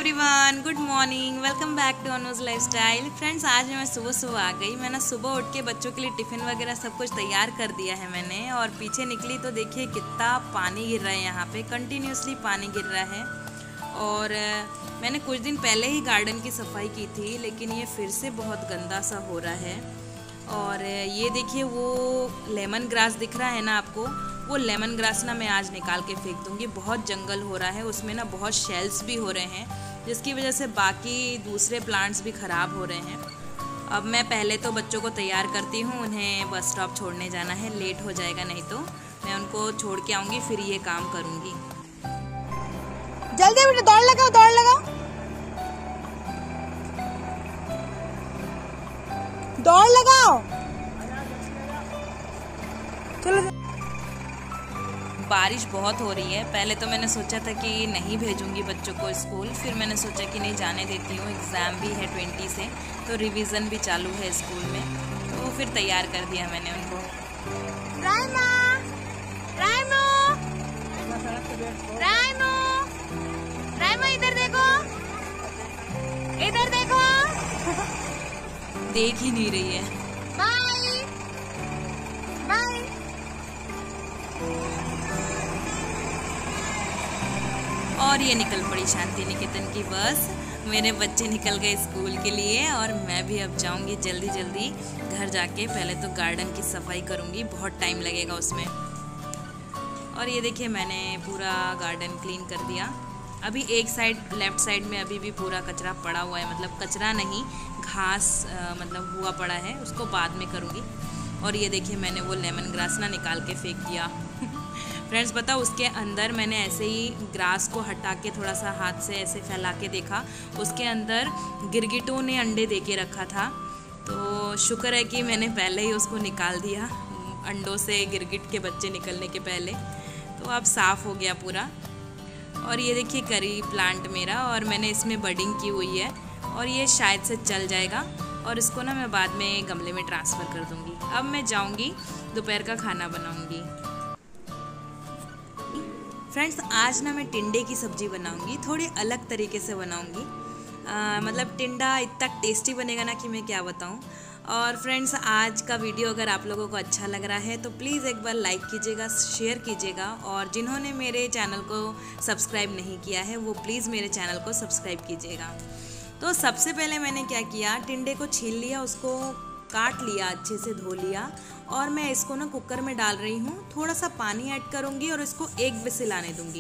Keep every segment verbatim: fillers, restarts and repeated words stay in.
Everyone, good morning. Welcome back to Anuj lifestyle. Friends, आज मैं सुबह सुबह आ गई। मैंने सुबह उठ के बच्चों के लिए टिफ़िन वगैरह सब कुछ तैयार कर दिया है मैंने। और पीछे निकली तो देखिए कितना पानी गिर रहा है, यहाँ पे कंटिन्यूसली पानी गिर रहा है। और मैंने कुछ दिन पहले ही गार्डन की सफाई की थी, लेकिन ये फिर से बहुत गंदा सा हो रहा है। और ये देखिए वो लेमन ग्रास दिख रहा है ना आपको, वो लेमन ग्रास ना मैं आज निकाल के फेंक दूंगी। बहुत जंगल हो रहा है, उसमें ना बहुत शेल्स भी हो रहे हैं, जिसकी वजह से बाकी दूसरे प्लांट्स भी ख़राब हो रहे हैं। अब मैं पहले तो बच्चों को तैयार करती हूँ, उन्हें बस स्टॉप छोड़ने जाना है, लेट हो जाएगा नहीं तो। मैं उनको छोड़ के आऊँगी, फिर ये काम करूँगी। जल्दी बेटा, दौड़ लगाओ दौड़ लगाओ दौड़ लगाओ चलो। बारिश बहुत हो रही है। पहले तो मैंने सोचा था कि नहीं भेजूंगी बच्चों को स्कूल, फिर मैंने सोचा कि नहीं, जाने देती हूँ। एग्ज़ाम भी है ट्वेंटी से, तो रिवीजन भी चालू है स्कूल में, तो फिर तैयार कर दिया मैंने उनको। राइमा, राइमो, राइमो, राइमो इधर देखो, इधर देखो। देख ही नहीं रही है। Bye bye. और ये निकल पड़ी शांति निकेतन की बस। मेरे बच्चे निकल गए स्कूल के लिए और मैं भी अब जाऊंगी जल्दी जल्दी घर जाके। पहले तो गार्डन की सफाई करूंगी, बहुत टाइम लगेगा उसमें। और ये देखिए मैंने पूरा गार्डन क्लीन कर दिया। अभी एक साइड, लेफ्ट साइड में अभी भी पूरा कचरा पड़ा हुआ है, मतलब कचरा नहीं, घास आ, मतलब हुआ पड़ा है, उसको बाद में करूँगी। और ये देखिए मैंने वो लेमन ग्रास ना निकाल के फेंक दिया। फ्रेंड्स, पता उसके अंदर मैंने ऐसे ही ग्रास को हटा के थोड़ा सा हाथ से ऐसे फैला के देखा, उसके अंदर गिरगिटों ने अंडे दे के रखा था। तो शुक्र है कि मैंने पहले ही उसको निकाल दिया, अंडों से गिरगिट के बच्चे निकलने के पहले। तो अब साफ़ हो गया पूरा। और ये देखिए करी प्लांट मेरा, और मैंने इसमें बडिंग की हुई है और ये शायद से चल जाएगा। और इसको ना मैं बाद में गमले में ट्रांसफ़र कर दूँगी। अब मैं जाऊँगी दोपहर का खाना बनाऊँगी। फ्रेंड्स, आज ना मैं टिंडे की सब्ज़ी बनाऊंगी, थोड़ी अलग तरीके से बनाऊंगी। मतलब टिंडा इतना टेस्टी बनेगा ना कि मैं क्या बताऊं। और फ्रेंड्स, आज का वीडियो अगर आप लोगों को अच्छा लग रहा है तो प्लीज़ एक बार लाइक कीजिएगा, शेयर कीजिएगा। और जिन्होंने मेरे चैनल को सब्सक्राइब नहीं किया है वो प्लीज़ मेरे चैनल को सब्सक्राइब कीजिएगा। तो सबसे पहले मैंने क्या किया, टिंडे को छील लिया, उसको काट लिया, अच्छे से धो लिया। और मैं इसको ना कुकर में डाल रही हूँ, थोड़ा सा पानी ऐड करूँगी और इसको एक विसिल आने दूँगी।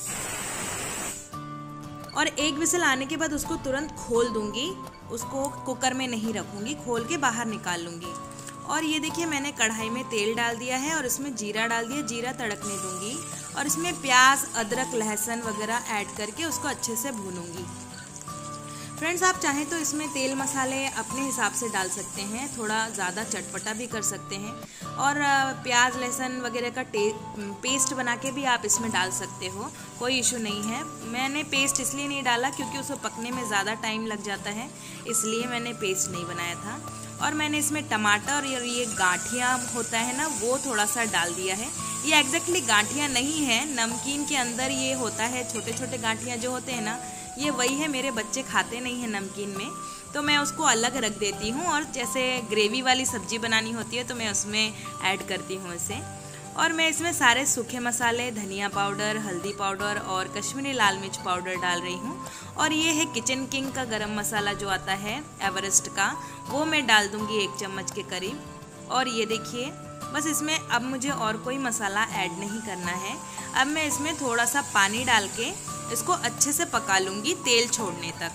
और एक विसिल आने के बाद उसको तुरंत खोल दूँगी, उसको कुकर में नहीं रखूँगी, खोल के बाहर निकाल लूँगी। और ये देखिए मैंने कढ़ाई में तेल डाल दिया है और इसमें जीरा डाल दिया, जीरा तड़कने दूँगी। और इसमें प्याज, अदरक, लहसुन वगैरह ऐड करके उसको अच्छे से भूनूँगी। फ्रेंड्स, आप चाहें तो इसमें तेल मसाले अपने हिसाब से डाल सकते हैं, थोड़ा ज़्यादा चटपटा भी कर सकते हैं। और प्याज, लहसुन वगैरह का पेस्ट बना के भी आप इसमें डाल सकते हो, कोई इशू नहीं है। मैंने पेस्ट इसलिए नहीं डाला क्योंकि उसे पकने में ज़्यादा टाइम लग जाता है, इसलिए मैंने पेस्ट नहीं बनाया था। और मैंने इसमें टमाटर और ये गांठियाँ होता है ना, वो थोड़ा सा डाल दिया है। ये एग्जैक्टली गांठियाँ नहीं है, नमकीन के अंदर ये होता है, छोटे छोटे गांठियाँ जो होते हैं ना, ये वही है। मेरे बच्चे खाते नहीं हैं नमकीन में, तो मैं उसको अलग रख देती हूँ। और जैसे ग्रेवी वाली सब्ज़ी बनानी होती है तो मैं उसमें ऐड करती हूँ इसे। और मैं इसमें सारे सूखे मसाले, धनिया पाउडर, हल्दी पाउडर और कश्मीरी लाल मिर्च पाउडर डाल रही हूँ। और ये है किचन किंग का गरम मसाला जो आता है एवरेस्ट का, वो मैं डाल दूँगी एक चम्मच के करीब। और ये देखिए बस इसमें अब मुझे और कोई मसाला ऐड नहीं करना है। अब मैं इसमें थोड़ा सा पानी डाल के इसको अच्छे से पका लूँगी तेल छोड़ने तक।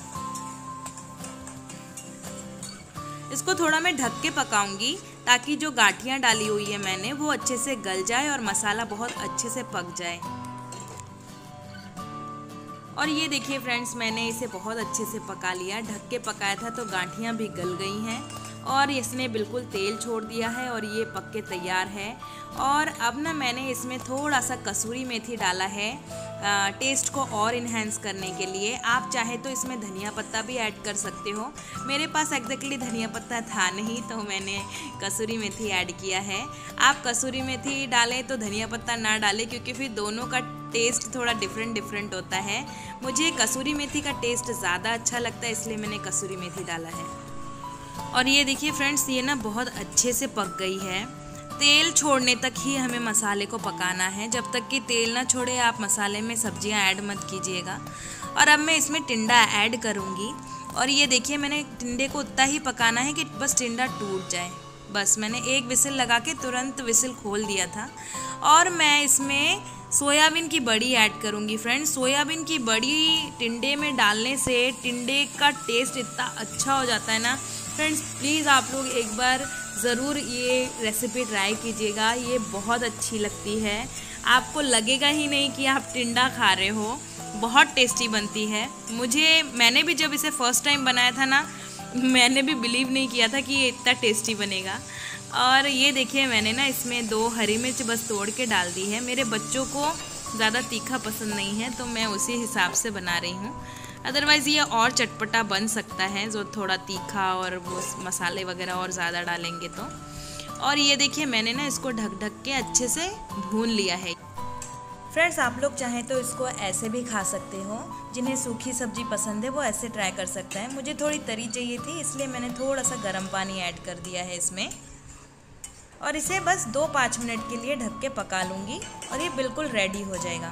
इसको थोड़ा मैं ढक के पकाऊंगी ताकि जो गांठियाँ डाली हुई है मैंने वो अच्छे से गल जाए और मसाला बहुत अच्छे से पक जाए। और ये देखिए फ्रेंड्स, मैंने इसे बहुत अच्छे से पका लिया, ढक के पकाया था तो गांठियाँ भी गल गई हैं और इसने बिल्कुल तेल छोड़ दिया है और ये पक के तैयार है। और अब ना मैंने इसमें थोड़ा सा कसूरी मेथी डाला है टेस्ट को और इन्हेंस करने के लिए। आप चाहे तो इसमें धनिया पत्ता भी ऐड कर सकते हो। मेरे पास एग्जैक्टली धनिया पत्ता था नहीं तो मैंने कसूरी मेथी ऐड किया है। आप कसूरी मेथी डालें तो धनिया पत्ता ना डालें, क्योंकि फिर दोनों का टेस्ट थोड़ा डिफरेंट डिफरेंट होता है। मुझे कसूरी मेथी का टेस्ट ज़्यादा अच्छा लगता है, इसलिए मैंने कसूरी मेथी डाला है। और ये देखिए फ्रेंड्स, ये ना बहुत अच्छे से पक गई है। तेल छोड़ने तक ही हमें मसाले को पकाना है। जब तक कि तेल ना छोड़े आप मसाले में सब्जियां ऐड मत कीजिएगा। और अब मैं इसमें टिंडा ऐड करूँगी। और ये देखिए, मैंने टिंडे को उतना ही पकाना है कि बस टिंडा टूट जाए। बस मैंने एक विसिल लगा के तुरंत विसिल खोल दिया था। और मैं इसमें सोयाबीन की बड़ी ऐड करूँगी फ्रेंड्स। सोयाबीन की बड़ी टिंडे में डालने से टिंडे का टेस्ट इतना अच्छा हो जाता है ना फ्रेंड्स। प्लीज़ आप लोग एक बार ज़रूर ये रेसिपी ट्राई कीजिएगा, ये बहुत अच्छी लगती है। आपको लगेगा ही नहीं कि आप टिंडा खा रहे हो, बहुत टेस्टी बनती है। मुझे मैंने भी जब इसे फर्स्ट टाइम बनाया था ना, मैंने भी बिलीव नहीं किया था कि ये इतना टेस्टी बनेगा। और ये देखिए, मैंने ना इसमें दो हरी मिर्च बस तोड़ के डाल दी है। मेरे बच्चों को ज़्यादा तीखा पसंद नहीं है, तो मैं उसी हिसाब से बना रही हूँ। अदरवाइज़ ये और चटपटा बन सकता है, जो थोड़ा तीखा और वो मसाले वगैरह और ज़्यादा डालेंगे तो। और ये देखिए, मैंने ना इसको ढक ढक के अच्छे से भून लिया है। फ्रेंड्स, आप लोग चाहें तो इसको ऐसे भी खा सकते हो। जिन्हें सूखी सब्जी पसंद है वो ऐसे ट्राई कर सकता है। मुझे थोड़ी तरी चाहिए थी, इसलिए मैंने थोड़ा सा गर्म पानी ऐड कर दिया है इसमें। और इसे बस दो पाँच मिनट के लिए ढक के पका लूँगी और ये बिल्कुल रेडी हो जाएगा।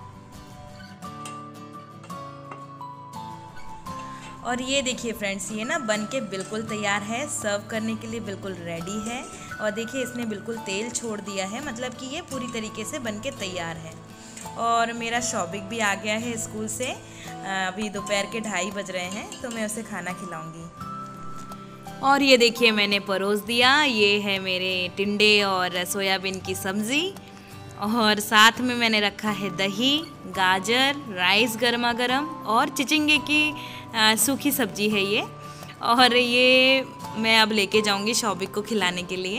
और ये देखिए फ्रेंड्स, ये ना बन के बिल्कुल तैयार है, सर्व करने के लिए बिल्कुल रेडी है। और देखिए, इसने बिल्कुल तेल छोड़ दिया है, मतलब कि ये पूरी तरीके से बन के तैयार है। और मेरा शौबिक भी आ गया है स्कूल से। अभी दोपहर के ढाई बज रहे हैं, तो मैं उसे खाना खिलाऊंगी। और ये देखिए, मैंने परोस दिया। ये है मेरे टिंडे और सोयाबीन की सब्ज़ी। और साथ में मैंने रखा है दही, गाजर, राइस गर्मा गर्म और चिचिंगे की आ, सूखी सब्जी है ये। और ये मैं अब लेके जाऊंगी शौबिक को खिलाने के लिए।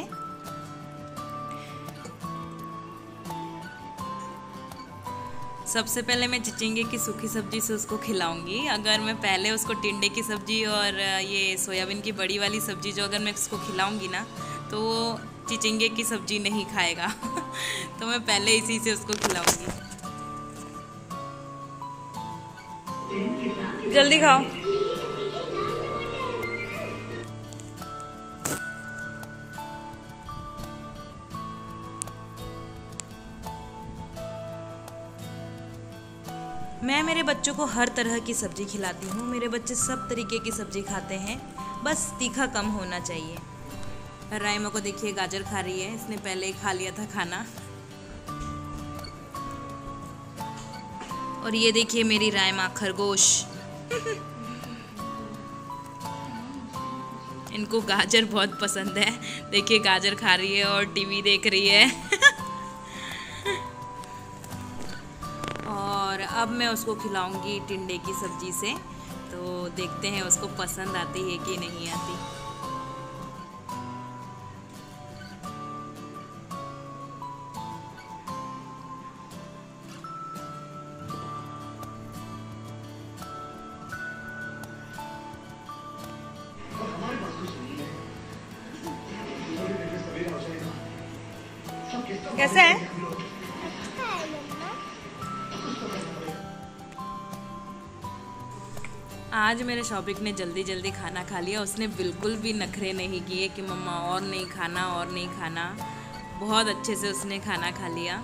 सबसे पहले मैं चिचिंगे की सूखी सब्जी से उसको खिलाऊंगी। अगर मैं पहले उसको टिंडे की सब्जी और ये सोयाबीन की बड़ी वाली सब्जी जो अगर मैं उसको खिलाऊंगी ना, तो वो चिचिंगे की सब्जी नहीं खाएगा। तो मैं पहले इसी से उसको खिलाऊंगी। जल्दी खाओ। मैं मेरे बच्चों को हर तरह की सब्जी खिलाती हूँ। मेरे बच्चे सब तरीके की सब्जी खाते हैं, बस तीखा कम होना चाहिए। राइमा को देखिए, गाजर खा रही है, इसने पहले ही खा लिया था खाना। और ये देखिए मेरी राइमा खरगोश। इनको गाजर बहुत पसंद है। देखिए, गाजर खा रही है और टीवी देख रही है। और अब मैं उसको खिलाऊंगी टिंडे की सब्जी से, तो देखते हैं उसको पसंद आती है कि नहीं आती। कैसा है? आज मेरे शौबिक ने जल्दी जल्दी खाना खा लिया। उसने बिल्कुल भी नखरे नहीं किए कि मम्मा और नहीं खाना और नहीं खाना। बहुत अच्छे से उसने खाना खा लिया।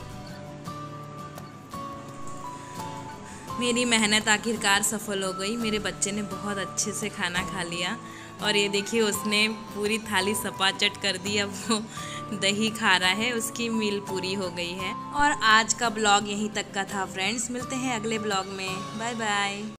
मेरी मेहनत आखिरकार सफल हो गई। मेरे बच्चे ने बहुत अच्छे से खाना खा लिया। और ये देखिए, उसने पूरी थाली सपाचट कर दी। अब वो दही खा रहा है, उसकी मील पूरी हो गई है। और आज का ब्लॉग यहीं तक का था फ्रेंड्स। मिलते हैं अगले ब्लॉग में। Bye bye.